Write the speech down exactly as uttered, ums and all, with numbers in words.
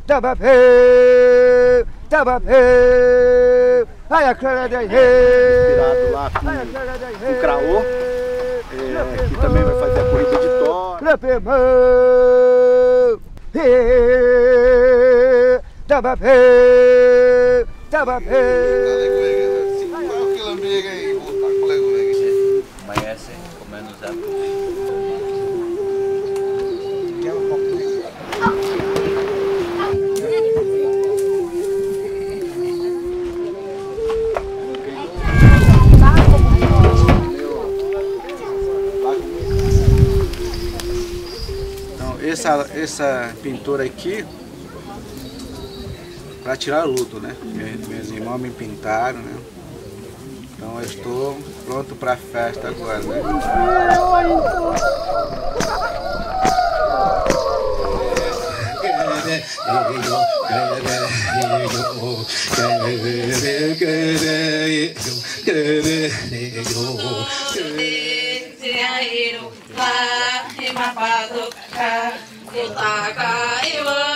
Inspirado lá com o Craô, é, que também vai fazer a corrida de toros. Amanhece comendo os atos. Então, essa, essa pintura aqui, para tirar luto, né? Meus, meus irmãos me pintaram, né? Então eu estou pronto para a festa agora, né? Lá,